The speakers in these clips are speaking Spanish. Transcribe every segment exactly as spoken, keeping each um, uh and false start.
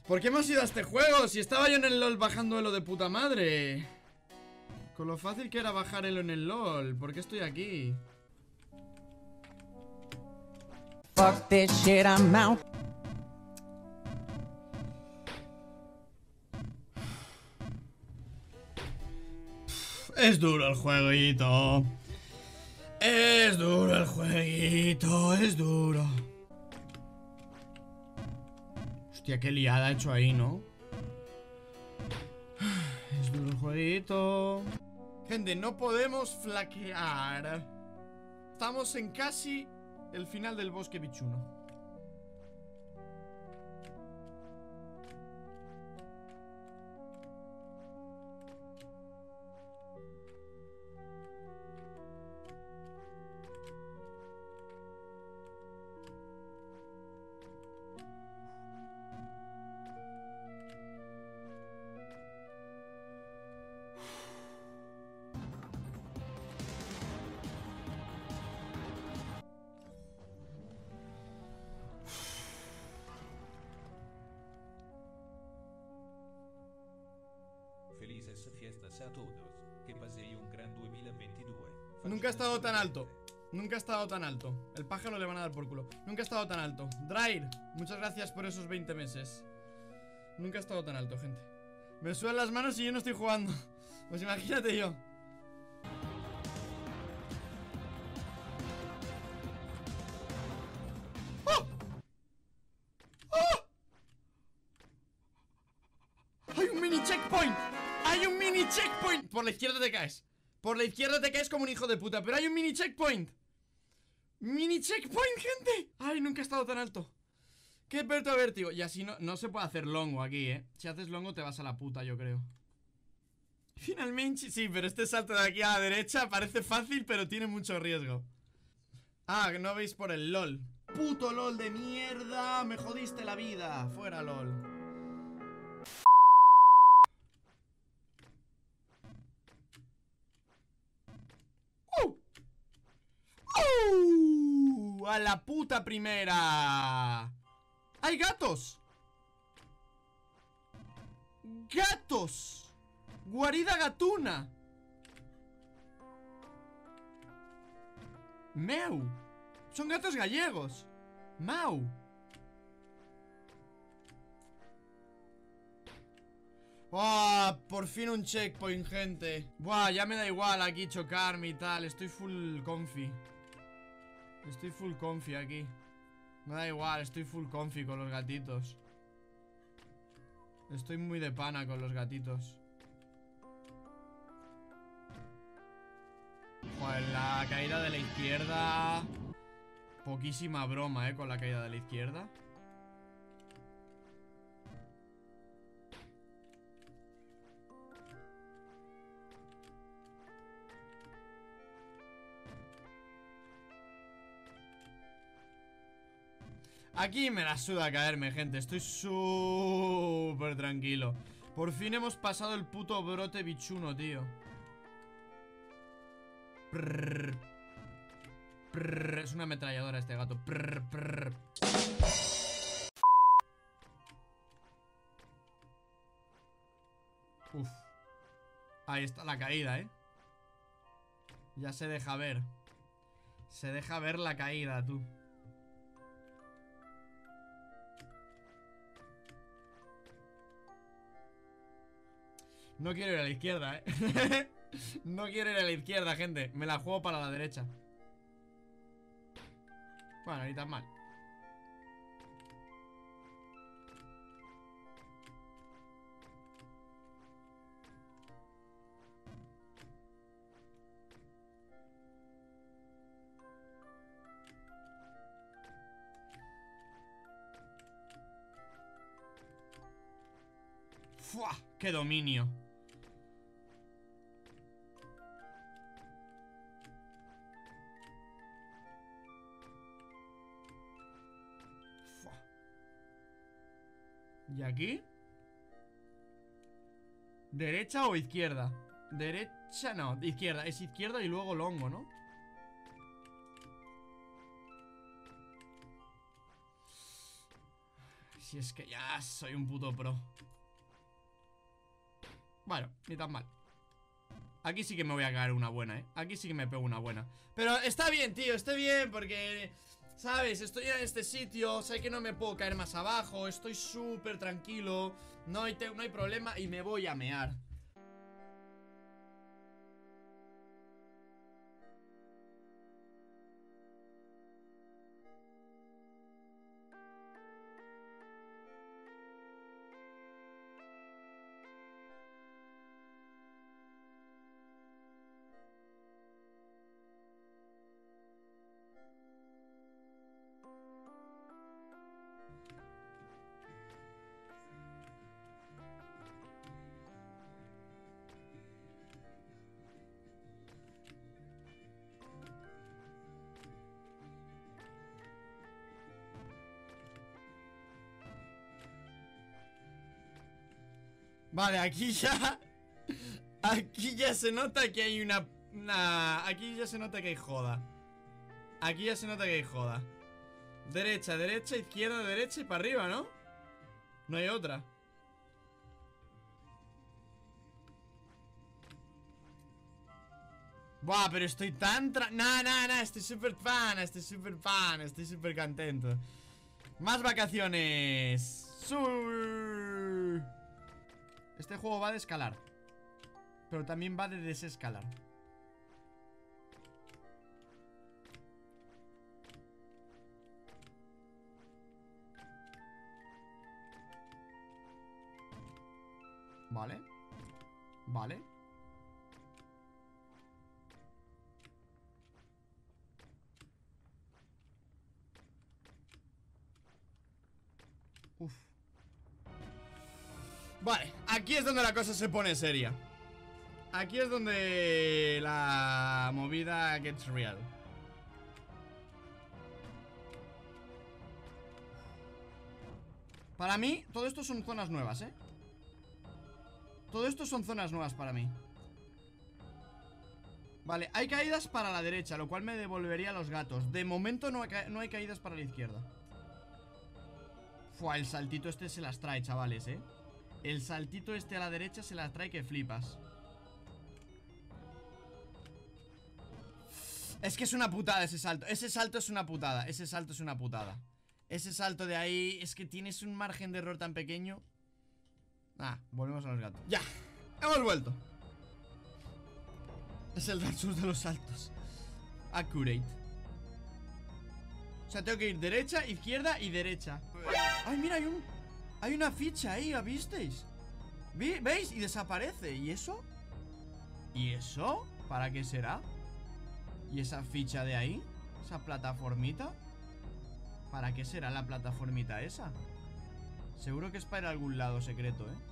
¿Por qué hemos ido a este juego? Si estaba yo en el LOL bajando Elo de puta madre. Con lo fácil que era bajar Elo en el LOL. ¿Por qué estoy aquí? Fuck this shit, I'm out. Es duro el jueguito. Es duro el jueguito. Es duro. Hostia, qué liada he hecho ahí, ¿no? Es duro el jueguito. Gente, no podemos flaquear. Estamos en casi el final del bosque bichuno. Felices fiestas a todos. Que paséis un gran dos mil veintidós. Nunca ha estado tan alto. Nunca ha estado tan alto. El pájaro le van a dar por culo. Nunca ha estado tan alto. Drair, muchas gracias por esos veinte meses. Nunca ha estado tan alto, gente. Me sudan las manos y yo no estoy jugando. Pues imagínate yo. ¡Oh! ¡Oh! ¡Hay un mini checkpoint! ¡Hay un mini checkpoint! Por la izquierda te caes. Por la izquierda te caes como un hijo de puta. Pero hay un mini checkpoint. Mini checkpoint, gente. Ay, nunca he estado tan alto. Qué perto vértigo. Y así no, no se puede hacer longo aquí, eh. Si haces longo te vas a la puta, yo creo. Finalmente, sí, pero este salto de aquí a la derecha parece fácil, pero tiene mucho riesgo. Ah, que no veis por el LOL. Puto LOL de mierda. Me jodiste la vida. Fuera LOL. ¡Uh! ¡Uh! ¡A la puta primera! ¡Hay gatos! ¡Gatos! ¡Guarida gatuna! ¡Meu! Son gatos gallegos. ¡Mau! ¡Oh! Por fin un checkpoint, gente. Buah, ya me da igual aquí chocarme y tal. Estoy full comfy. Estoy full comfy aquí. Me da igual, estoy full comfy con los gatitos. Estoy muy de pana con los gatitos. Joder, la caída de la izquierda. Poquísima broma, eh, con la caída de la izquierda. Aquí me la suda caerme, gente. Estoy súper tranquilo. Por fin hemos pasado el puto brote bichuno, tío. Prrr. Prrr. Es una ametralladora este gato. Prrr, prrr. Uf. Ahí está la caída, eh. Ya se deja ver. Se deja ver la caída, tú. No quiero ir a la izquierda, eh. No quiero ir a la izquierda, gente. Me la juego para la derecha. Bueno, ni tan mal. ¡Fua! ¡Qué dominio! ¡Fua! ¿Y aquí? ¿Derecha o izquierda? Derecha no, izquierda. Es izquierda y luego longo, ¿no? Si es que ya soy un puto pro. Bueno, ni tan mal. Aquí sí que me voy a caer una buena, eh. Aquí sí que me pego una buena. Pero está bien, tío, está bien porque... ¿Sabes? Estoy en este sitio, sé que no me puedo caer más abajo, estoy súper tranquilo, no hay, no hay problema y me voy a mear. Vale, aquí ya... Aquí ya se nota que hay una... una... Aquí ya se nota que hay joda. Aquí ya se nota que hay joda. Derecha, derecha, izquierda, derecha y para arriba, ¿no? No hay otra. Buah, pero estoy tan... Tra... Nah, nah, nah, estoy súper fan, estoy súper fan, estoy súper contento. Más vacaciones. Sur. Este juego va de escalar, pero también va de desescalar. Vale. Vale. Uf. Vale, aquí es donde la cosa se pone seria. Aquí es donde la movida gets real. Para mí, todo esto son zonas nuevas, ¿eh? Todo esto son zonas nuevas para mí. Vale, hay caídas para la derecha, lo cual me devolvería a los gatos. De momento no hay, ca no hay caídas para la izquierda. Fua, el saltito este se las trae, chavales, ¿eh? El saltito este a la derecha se las trae que flipas. Es que es una putada ese salto. Ese salto es una putada. Ese salto es una putada. Ese salto de ahí es que tienes un margen de error tan pequeño. Ah, volvemos a los gatos. Ya, hemos vuelto. Es el Dark Souls de los saltos. Accurate. O sea, tengo que ir derecha, izquierda y derecha. Ay, mira, hay un... Hay una ficha ahí, ¿la visteis? ¿Veis? Y desaparece. ¿Y eso? ¿Y eso? ¿Para qué será? ¿Y esa ficha de ahí? ¿Esa plataformita? ¿Para qué será la plataformita esa? Seguro que es para ir a algún lado secreto, ¿eh?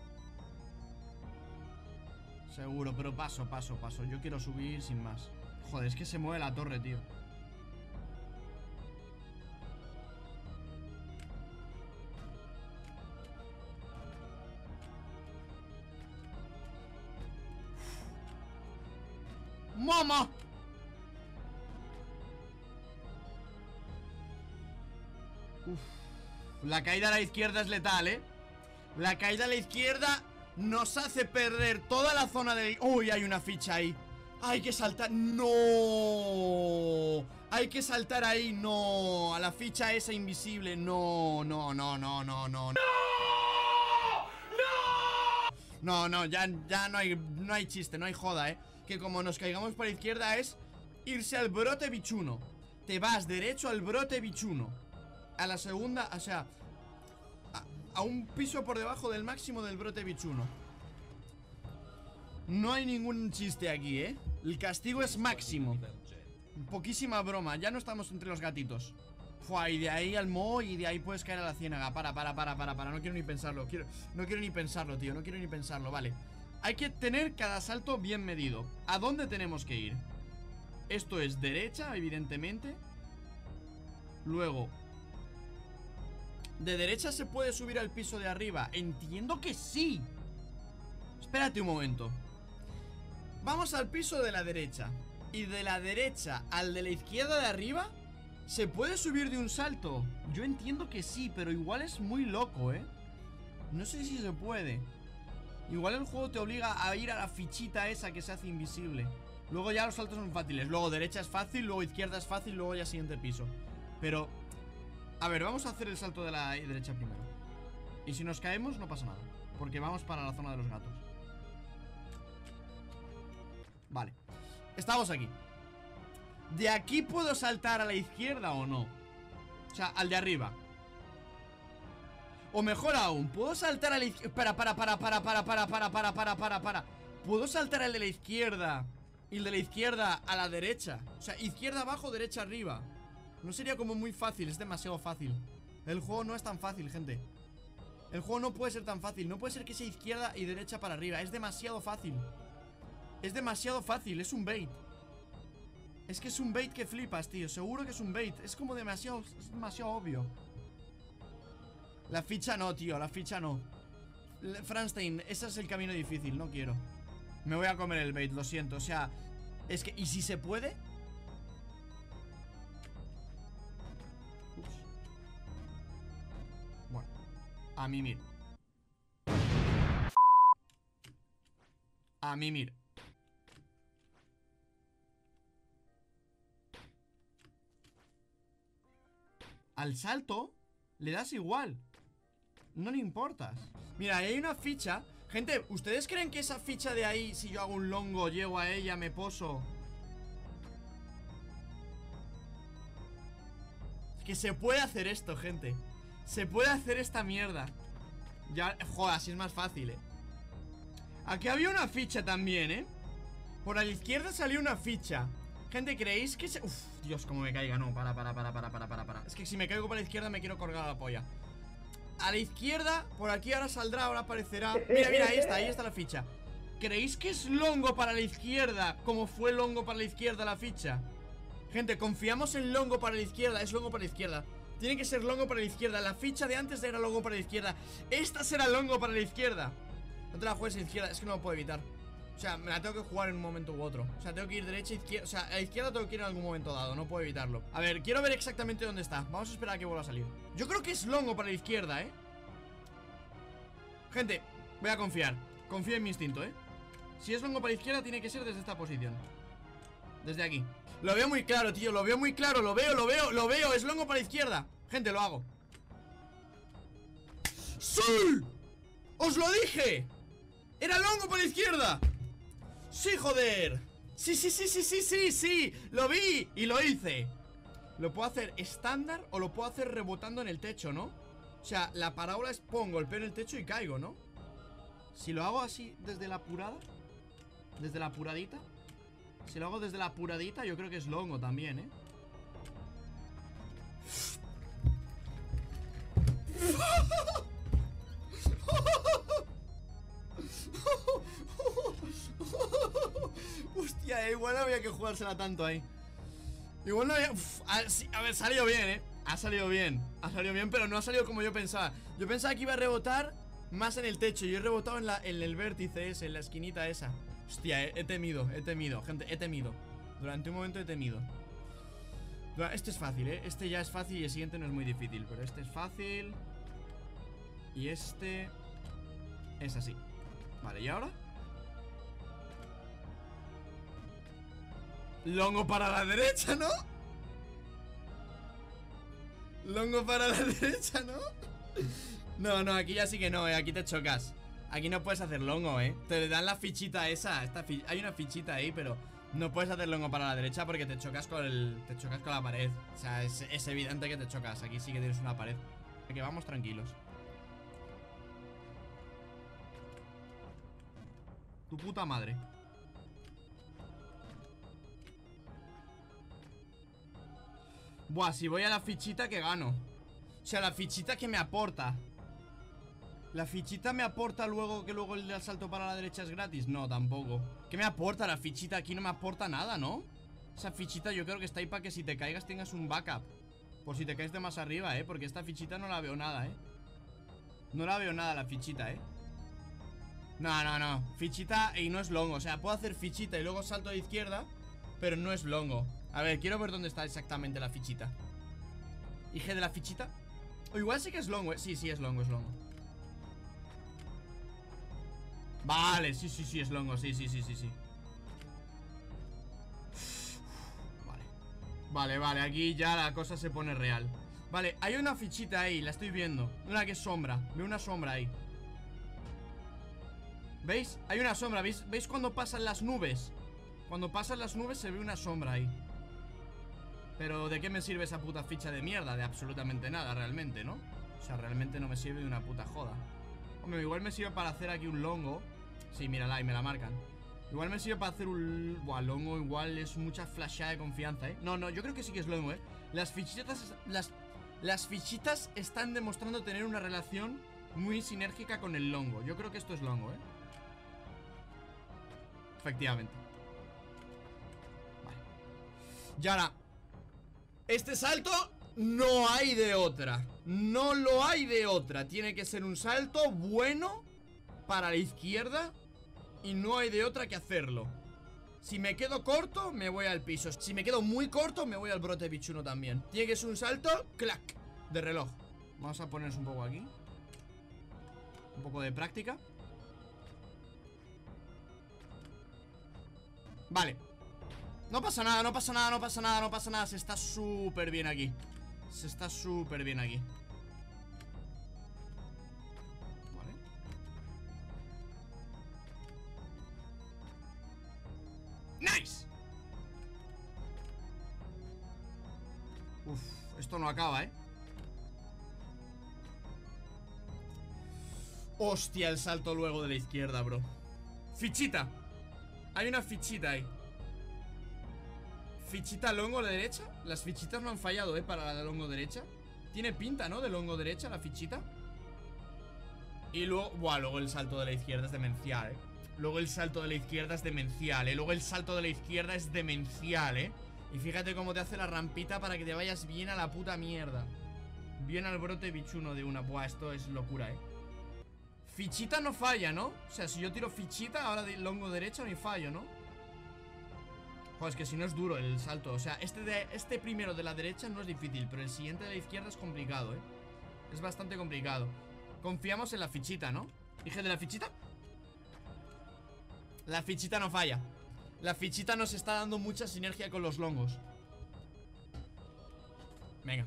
Seguro, pero paso, paso, paso. Yo quiero subir sin más. Joder, es que se mueve la torre, tío. ¡Mamá! Uf. La caída a la izquierda es letal, ¿eh? La caída a la izquierda nos hace perder toda la zona de... ¡Uy! Hay una ficha ahí. Hay que saltar... ¡No! Hay que saltar ahí. ¡No! A la ficha esa invisible. ¡No! No, no, no, no, no. ¡No! No, no, ya, ya no hay, no hay chiste, no hay joda, ¿eh? Que como nos caigamos por la izquierda es irse al brote bichuno. Te vas derecho al brote bichuno. A la segunda, o sea, a, a un piso por debajo del máximo del brote bichuno. No hay ningún chiste aquí, ¿eh? El castigo es máximo. Poquísima broma, ya no estamos entre los gatitos. Fua, y de ahí al mo y de ahí puedes caer a la ciénaga. Para, para, para, para, para, no quiero ni pensarlo quiero, No quiero ni pensarlo, tío, no quiero ni pensarlo, vale. Hay que tener cada salto bien medido. ¿A dónde tenemos que ir? Esto es derecha, evidentemente. Luego ¿de derecha se puede subir al piso de arriba? Entiendo que sí. Espérate un momento. Vamos al piso de la derecha. Y de la derecha al de la izquierda de arriba ¿Se puede subir de un salto? Yo entiendo que sí, pero igual es muy loco, ¿eh? No sé si se puede. Igual el juego te obliga a ir a la fichita esa que se hace invisible. Luego ya los saltos son fáciles. Luego derecha es fácil, luego izquierda es fácil, luego ya siguiente piso. Pero, a ver, vamos a hacer el salto de la derecha primero. Y si nos caemos no pasa nada, porque vamos para la zona de los gatos. Vale, estamos aquí. ¿De aquí puedo saltar a la izquierda o no? O sea, al de arriba. O mejor aún, ¿puedo saltar a la izquierda? Para, para, para, para, para, para, para, para, para, para, para. ¿Puedo saltar al de la izquierda y el de la izquierda a la derecha? O sea, izquierda abajo, derecha arriba. No sería como muy fácil, es demasiado fácil. El juego no es tan fácil, gente. El juego no puede ser tan fácil. No puede ser que sea izquierda y derecha para arriba. Es demasiado fácil. Es demasiado fácil, es un bait. Es que es un bait que flipas, tío. Seguro que es un bait. Es como demasiado, es demasiado obvio. La ficha no, tío, la ficha no. Franstein, ese es el camino difícil, no quiero. Me voy a comer el bait, lo siento. O sea, es que, ¿y si se puede? Ups. Bueno, a mimir. A mimir. Al salto le das igual. No le importas. Mira, ahí hay una ficha. Gente, ¿ustedes creen que esa ficha de ahí, si yo hago un longo, llego a ella, me poso? Es que se puede hacer esto, gente. Se puede hacer esta mierda. Ya, joder, así es más fácil, eh. Aquí había una ficha también, eh. Por a la izquierda salió una ficha. Gente, ¿creéis que se...? Uf, Dios, cómo me caiga. No, para, para, para, para, para, para, para. Es que si me caigo para la izquierda me quiero colgar la polla. A la izquierda, por aquí ahora saldrá, ahora aparecerá. Mira, mira, ahí está, ahí está la ficha. ¿Creéis que es longo para la izquierda como fue longo para la izquierda la ficha? Gente, confiamos en longo para la izquierda. Es longo para la izquierda. Tiene que ser longo para la izquierda. La ficha de antes era longo para la izquierda. Esta será longo para la izquierda. No te la juegues en izquierda, es que no lo puedo evitar. O sea, me la tengo que jugar en un momento u otro. O sea, tengo que ir derecha, izquierda. O sea, a la izquierda tengo que ir en algún momento dado. No puedo evitarlo. A ver, quiero ver exactamente dónde está. Vamos a esperar a que vuelva a salir. Yo creo que es longo para la izquierda, ¿eh? Gente, voy a confiar. Confío en mi instinto, ¿eh? Si es longo para la izquierda, tiene que ser desde esta posición. Desde aquí. Lo veo muy claro, tío. Lo veo muy claro. Lo veo, lo veo, lo veo. Es longo para la izquierda. Gente, lo hago. ¡Sí! ¡Os lo dije! ¡Era longo para la izquierda! ¡Sí, joder! ¡Sí, sí, sí, sí, sí, sí, sí! ¡Lo vi! Y lo hice. Lo puedo hacer estándar o lo puedo hacer rebotando en el techo, ¿no? O sea, la parábola es pongo el pie en el techo y caigo, ¿no? Si lo hago así desde la apurada, desde la apuradita, si lo hago desde la apuradita, yo creo que es longo también, ¿eh? Hostia, eh, igual no había que jugársela tanto ahí. Igual no había... Uf, a, sí, a ver, salió bien, eh. Ha salido bien, ha salido bien, pero no ha salido como yo pensaba. Yo pensaba que iba a rebotar más en el techo. Yo he rebotado en, la, en el vértice ese, en la esquinita esa. Hostia, he, he temido, he temido, gente, he temido. Durante un momento he temido. Este es fácil, eh. Este ya es fácil y el siguiente no es muy difícil. Pero este es fácil. Y este es así. Vale, ¿y ahora? Longo para la derecha, ¿no? Longo para la derecha, ¿no? No, no, aquí ya sí que no, eh. Aquí te chocas. Aquí no puedes hacer longo, eh. Te dan la fichita esa, esta fi hay una fichita ahí, pero no puedes hacer longo para la derecha porque te chocas con el... Te chocas con la pared. O sea, es, es evidente que te chocas. Aquí sí que tienes una pared. Así que vamos tranquilos. Tu puta madre. Buah, si voy a la fichita que gano. O sea, la fichita que me aporta. ¿La fichita me aporta luego que luego el salto para la derecha es gratis? No, tampoco. ¿Qué me aporta la fichita? Aquí no me aporta nada, ¿no? Esa fichita yo creo que está ahí para que si te caigas tengas un backup. Por si te caes de más arriba, ¿eh? Porque esta fichita no la veo nada, ¿eh? No la veo nada la fichita, ¿eh? No, no, no. Fichita y no es longo. O sea, puedo hacer fichita y luego salto de izquierda, pero no es longo. A ver, quiero ver dónde está exactamente la fichita. Y G de la fichita. O igual sí que es longo, eh. Sí, sí, es longo, es longo. Vale, sí, sí, sí, es longo. Sí, sí, sí, sí, sí. Vale. Vale, vale, aquí ya la cosa se pone real. Vale, hay una fichita ahí, la estoy viendo. Una que es sombra, veo una sombra ahí. ¿Veis? Hay una sombra, ¿veis? ¿Veis cuando pasan las nubes? Cuando pasan las nubes se ve una sombra ahí. Pero ¿de qué me sirve esa puta ficha de mierda? De absolutamente nada, realmente, ¿no? O sea, realmente no me sirve de una puta joda. Hombre, igual me sirve para hacer aquí un longo. Sí, mírala, y me la marcan. Igual me sirve para hacer un... Buah, longo igual es mucha flashada de confianza, ¿eh? No, no, yo creo que sí que es longo, ¿eh? Las fichitas... Las, las fichitas están demostrando tener una relación muy sinérgica con el longo. Yo creo que esto es longo, ¿eh? Efectivamente. Vale. Y ahora, este salto no hay de otra. No lo hay de otra. Tiene que ser un salto bueno para la izquierda y no hay de otra que hacerlo. Si me quedo corto, me voy al piso. Si me quedo muy corto, me voy al brote bichuno también. Tiene que ser un salto, clac, de reloj. Vamos a ponernos un poco aquí. Un poco de práctica. Vale. No pasa nada, no pasa nada, no pasa nada, no pasa nada. Se está súper bien aquí. Se está súper bien aquí. Vale. ¡Nice! Uf, esto no acaba, ¿eh? Hostia, el salto luego de la izquierda, bro. Fichita. Hay una fichita ahí. Fichita longo a la derecha. Las fichitas no han fallado, eh, para la longo derecha. Tiene pinta, ¿no? De longo derecha la fichita. Y luego, buah, luego el salto de la izquierda es demencial, eh. Luego el salto de la izquierda es demencial, eh. Luego el salto de la izquierda es demencial, eh. Y fíjate cómo te hace la rampita para que te vayas bien a la puta mierda. Bien al brote bichuno de una. Buah, esto es locura, eh. Fichita no falla, ¿no? O sea, si yo tiro fichita, ahora de longo derecha no hay fallo, ¿no? Joder, es que si no es duro el salto. O sea, este, de, este primero de la derecha no es difícil, pero el siguiente de la izquierda es complicado, ¿eh? Es bastante complicado. Confiamos en la fichita, ¿no? Dije de la fichita. La fichita no falla. La fichita nos está dando mucha sinergia con los longos. Venga.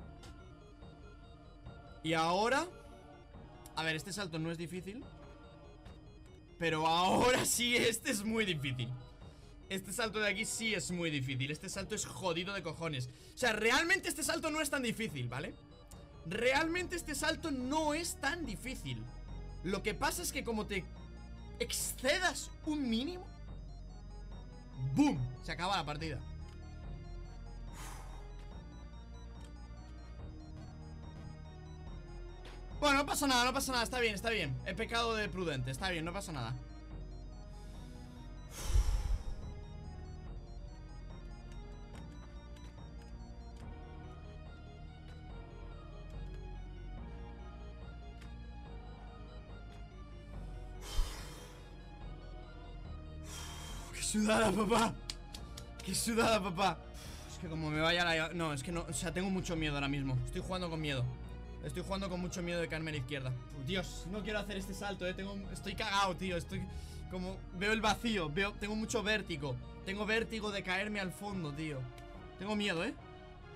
Y ahora... A ver, este salto no es difícil. Pero ahora sí, este es muy difícil. Este salto de aquí sí es muy difícil. Este salto es jodido de cojones. O sea, realmente este salto no es tan difícil, ¿vale? Realmente este salto no es tan difícil. Lo que pasa es que como te excedas un mínimo, ¡boom! Se acaba la partida. Bueno, no pasa nada, no pasa nada, está bien, está bien. He pecado de prudente, está bien, no pasa nada. ¡Qué sudada, papá! ¡Qué sudada, papá! Es que como me vaya la... No, es que no, o sea, tengo mucho miedo ahora mismo. Estoy jugando con miedo. Estoy jugando con mucho miedo de caerme a la izquierda. Oh, Dios, no quiero hacer este salto, eh. Tengo, estoy cagado, tío. Estoy como... Veo el vacío. Veo, tengo mucho vértigo. Tengo vértigo de caerme al fondo, tío. Tengo miedo, eh.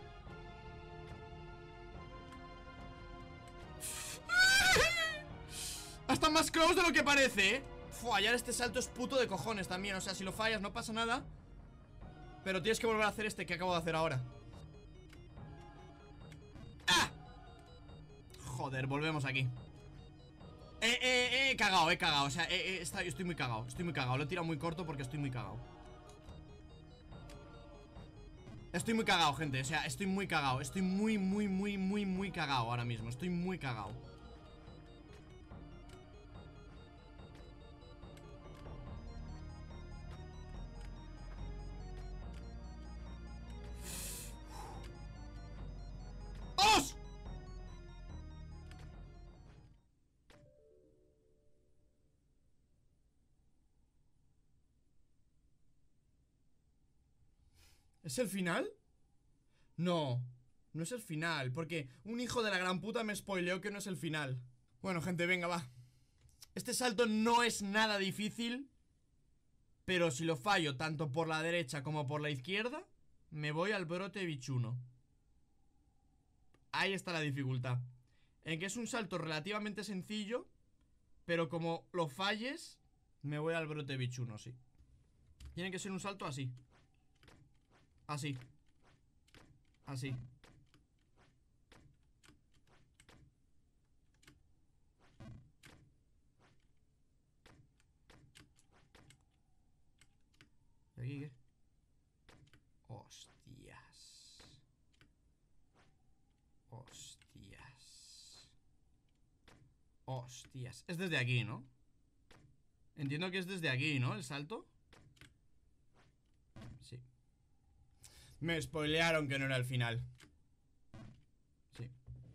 Hasta más close de lo que parece, eh. Fallar este salto es puto de cojones también. O sea, si lo fallas no pasa nada. Pero tienes que volver a hacer este que acabo de hacer ahora. ¡Ah! Joder, volvemos aquí. Eh, eh, eh, cagado, he cagado. O sea, eh, eh, está, estoy muy cagado. Estoy muy cagado. Lo he tirado muy corto porque estoy muy cagado. Estoy muy cagado, gente. O sea, estoy muy cagado. Estoy muy, muy, muy, muy, muy cagado ahora mismo. Estoy muy cagado. ¡Os! ¿Es el final? No. No es el final, porque un hijo de la gran puta me spoileó que no es el final. Bueno, gente, venga, va. Este salto no es nada difícil, pero si lo fallo tanto por la derecha como por la izquierda, me voy al brote bichuno. Ahí está la dificultad. En que es un salto relativamente sencillo, pero como lo falles, me voy al brote bichuno, sí. Tiene que ser un salto así. Así. Así. ¿Y aquí qué? Hostias. Hostias. Hostias. Es desde aquí, ¿no? Entiendo que es desde aquí, ¿no? El salto. Sí. Me spoilearon que no era el final. Sí.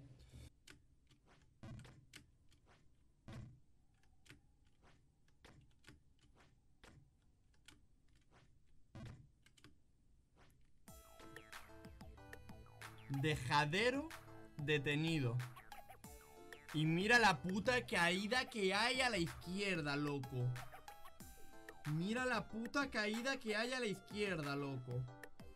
Dejadero detenido. Y mira la puta caída que hay a la izquierda, loco. Mira la puta caída que hay a la izquierda, loco.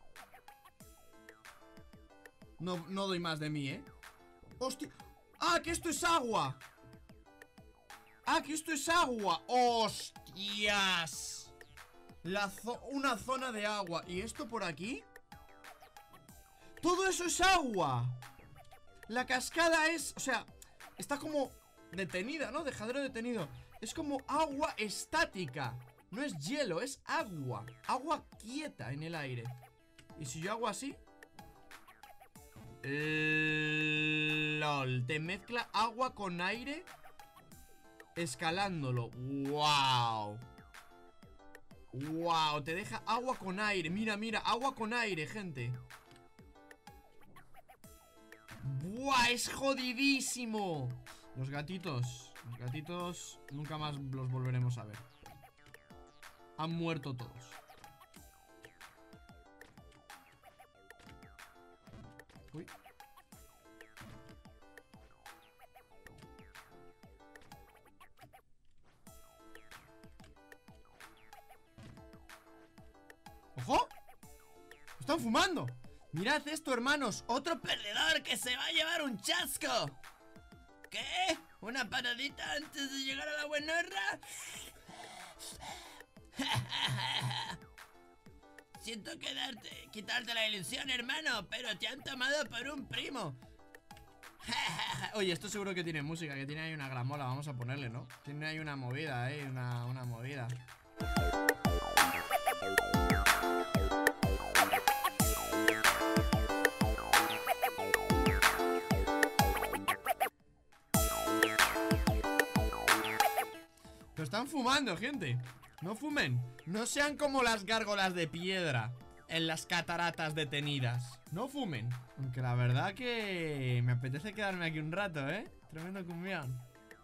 No, no doy más de mí, ¿eh? ¡Hostia! ¡Ah, que esto es agua! ¡Ah, que esto es agua! ¡Hostias! La zo- una zona de agua. ¿Y esto por aquí? ¡Todo eso es agua! La cascada es... O sea, está como detenida, ¿no? Dejadero detenido. Es como agua estática. No es hielo, es agua. Agua quieta en el aire. ¿Y si yo hago así? LOL. Te mezcla agua con aire escalándolo. ¡Wow! ¡Wow! Te deja agua con aire. Mira, mira, agua con aire, gente. ¡Buah! ¡Es jodidísimo! Los gatitos. Los gatitos nunca más los volveremos a ver. Han muerto todos. Uy. ¡Ojo! ¡Están fumando! Mirad esto, hermanos. Otro perdedor que se va a llevar un chasco. ¿Qué? ¿Una patadita antes de llegar a la buenorra? Siento quedarte, quitarte la ilusión, hermano, pero te han tomado por un primo. Oye, esto seguro que tiene música, que tiene ahí una gramola. Vamos a ponerle, ¿no? Tiene ahí una movida, eh, una, una movida. Lo están fumando, gente. No fumen. No sean como las gárgolas de piedra en las cataratas detenidas. No fumen. Aunque la verdad que me apetece quedarme aquí un rato, ¿eh? Tremendo cumbión.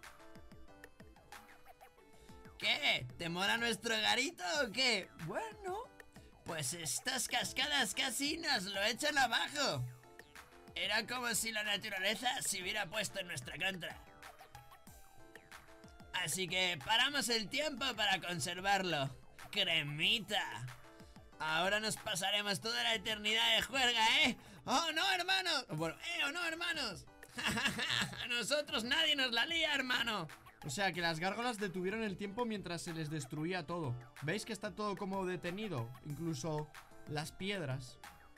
¿Qué? ¿Te mola nuestro garito o qué? Bueno, pues estas cascadas casi nos lo echan abajo. Era como si la naturaleza se hubiera puesto en nuestra contra. Así que paramos el tiempo para conservarlo. ¡Cremita! Ahora nos pasaremos toda la eternidad de juerga, ¿eh? ¡Oh, no, hermanos! Bueno, ¡eh, oh, no, hermanos! A nosotros nadie nos la lía, hermano. O sea, que las gárgolas detuvieron el tiempo mientras se les destruía todo. ¿Veis que está todo como detenido? Incluso las piedras.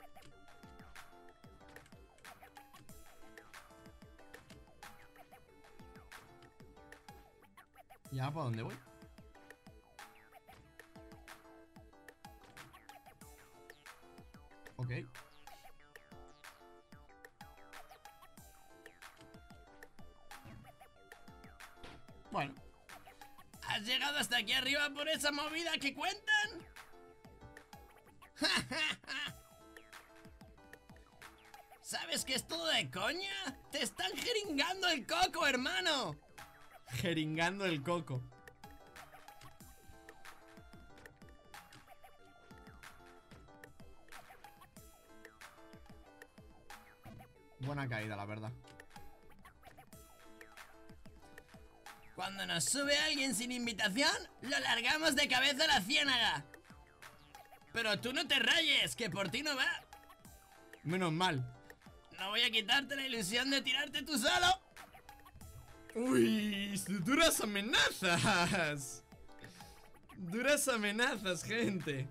¿Ya para dónde voy? Ok. Bueno. ¿Has llegado hasta aquí arriba por esa movida que cuentan? ¿Sabes que es todo de coña? ¡Te están jeringando el coco, hermano! Jeringando el coco. Buena caída, la verdad. Cuando nos sube alguien sin invitación, lo largamos de cabeza a la ciénaga. Pero tú no te rayes, que por ti no va. Menos mal. No voy a quitarte la ilusión de tirarte tú solo. Uy, duras amenazas. Duras amenazas, gente.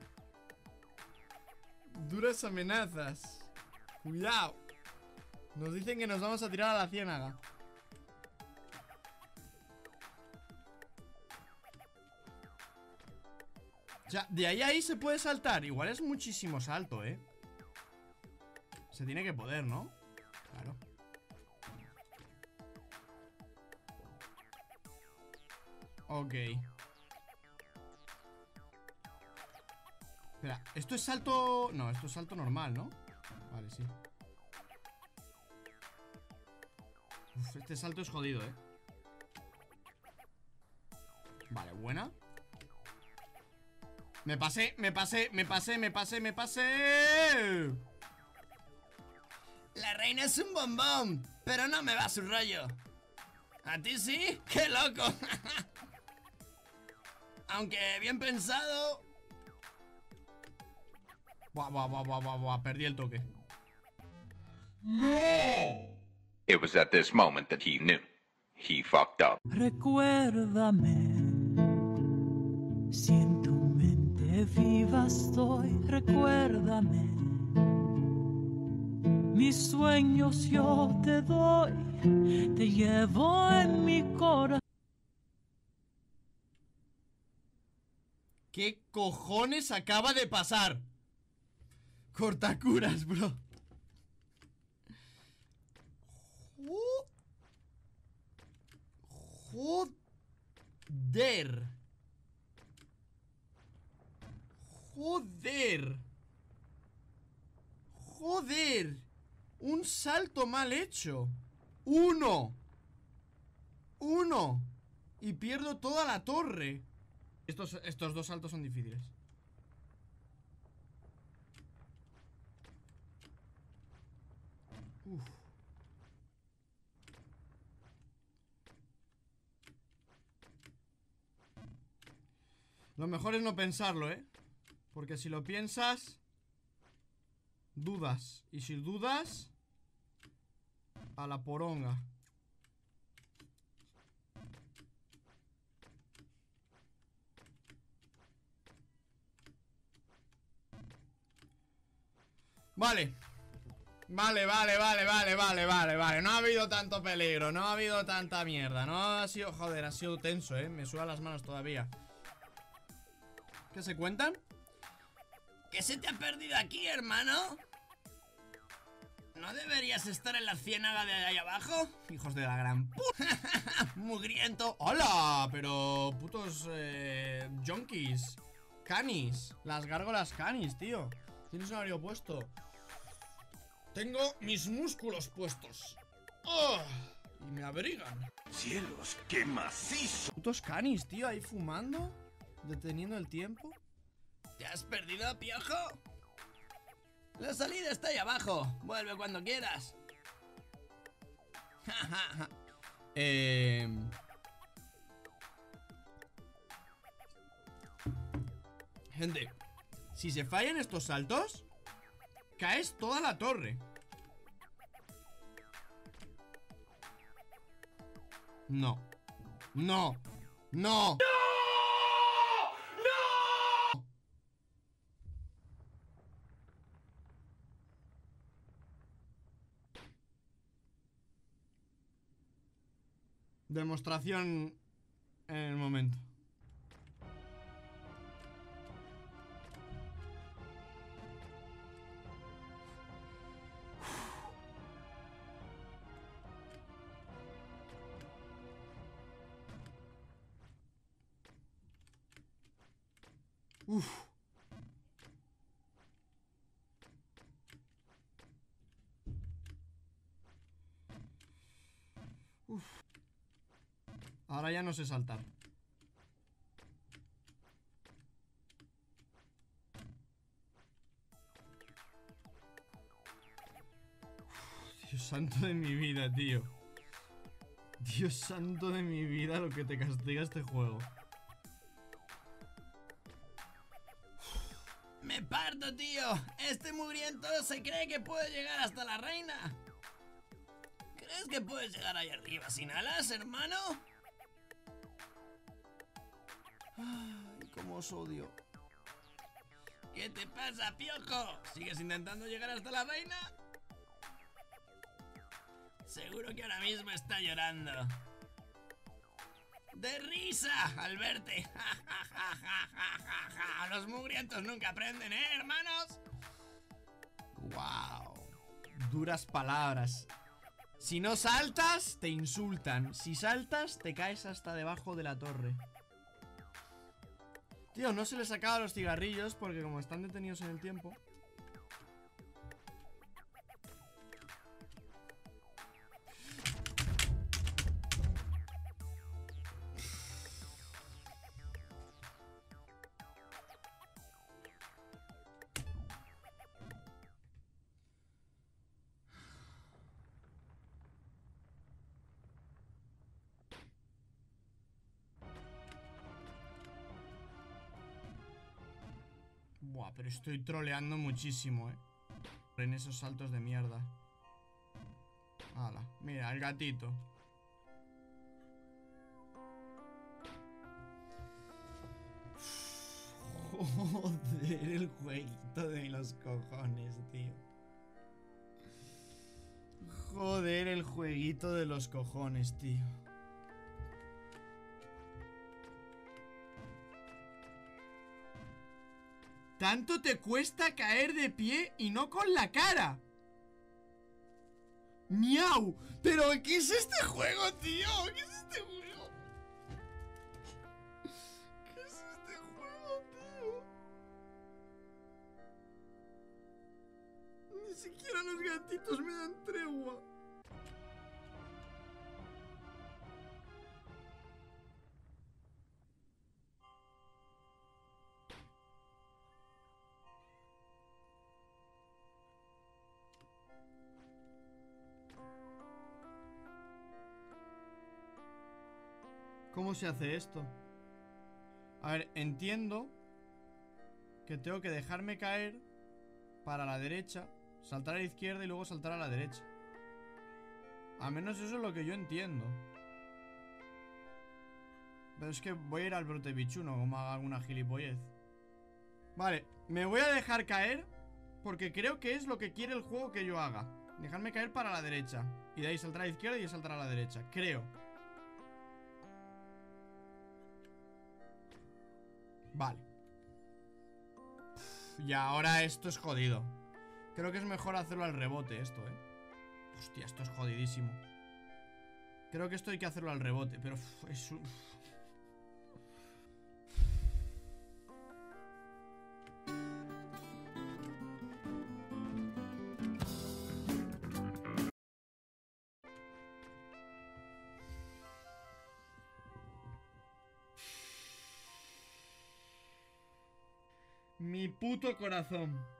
Duras amenazas. Cuidado. Nos dicen que nos vamos a tirar a la ciénaga. O sea, de ahí a ahí se puede saltar. Igual es muchísimo salto, ¿eh? Se tiene que poder, ¿no? Claro. Ok. Espera, ¿esto es salto...? No, esto es salto normal, ¿no? Vale, sí. Uf, este salto es jodido, ¿eh? Vale, buena. Me pasé, me pasé, me pasé, me pasé, me pasé. La reina es un bombón, pero no me va su rollo. ¿A ti sí? ¡Qué loco! Aunque bien pensado. Buah, buah, buah, buah, buah, buah, perdí el toque. It was at this moment that he knew. He fucked up. Recuérdame, si en tu mente viva estoy, recuérdame. Mis sueños yo te doy, te llevo en mi corazón. ¿Qué cojones acaba de pasar? Cortacuras, bro. Joder. Joder. Joder. Un salto mal hecho. Uno. Uno. Y pierdo toda la torre. Estos, estos dos saltos son difíciles. Uf. Lo mejor es no pensarlo, ¿eh? Porque si lo piensas, dudas. Y si dudas, a la poronga. Vale. Vale, vale, vale, vale, vale, vale, vale. No ha habido tanto peligro, no ha habido tanta mierda. No ha sido, joder, ha sido tenso, ¿eh? Me sudan las manos todavía. ¿Qué se cuentan? ¿Qué se te ha perdido aquí, hermano? ¿No deberías estar en la ciénaga de ahí abajo? Hijos de la gran puta. Mugriento. ¡Hola! Pero putos eh, junkies. Canis. Las gárgolas canis, tío. Tienes un horario puesto. Tengo mis músculos puestos. ¡Oh! Y me abrigan. Cielos, qué macizo. Putos canis, tío, ahí fumando. Deteniendo el tiempo. ¿Te has perdido, piojo? La salida está ahí abajo. Vuelve cuando quieras. eh... Gente, si se fallan estos saltos, caes toda la torre. No. No. No. Demostración en el momento. Uf. Uf. Ahora ya no sé saltar. Dios santo de mi vida, tío. Dios santo de mi vida, lo que te castiga este juego. Me parto, tío. Este mugriento se cree que puede llegar hasta la reina. ¿Crees que puedes llegar ahí arriba sin alas, hermano? Ay, cómo os odio. ¿Qué te pasa, piojo? ¿Sigues intentando llegar hasta la reina? Seguro que ahora mismo está llorando. ¡De risa al verte! Los mugrientos nunca aprenden, ¿eh, hermanos? Wow. Duras palabras. Si no saltas, te insultan. Si saltas, te caes hasta debajo de la torre. Tío, no se les acaba los cigarrillos porque como están detenidos en el tiempo. Buah, pero estoy troleando muchísimo, eh. En esos saltos de mierda. Hala, mira, el gatito. Joder, el jueguito de los cojones, tío. Joder, el jueguito de los cojones, tío. ¿Tanto te cuesta caer de pie y no con la cara? ¡Miau! ¿Pero qué es este juego, tío? ¿Qué es este juego? ¿Qué es este juego, tío? Ni siquiera los gatitos me dan tregua. ¿Cómo se hace esto? A ver, entiendo que tengo que dejarme caer para la derecha, saltar a la izquierda y luego saltar a la derecha. Al menos eso es lo que yo entiendo. Pero es que voy a ir al brote bichuno, como haga alguna gilipollez. Vale, me voy a dejar caer porque creo que es lo que quiere el juego que yo haga. Dejarme caer para la derecha y de ahí saltar a la izquierda y saltar a la derecha, creo. Vale. Y ahora esto es jodido. Creo que es mejor hacerlo al rebote esto, eh. Hostia, esto es jodidísimo. Creo que esto hay que hacerlo al rebote, pero uf, es un... Mi puto corazón.